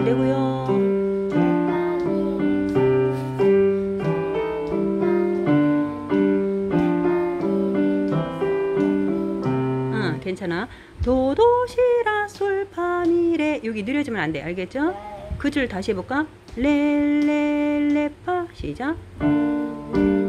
되고요. 괜찮아. 도도시라 솔파미레. 여기 느려지면 안 돼. 알겠죠? 그 줄 다시 해볼까? 레레레파. 시작.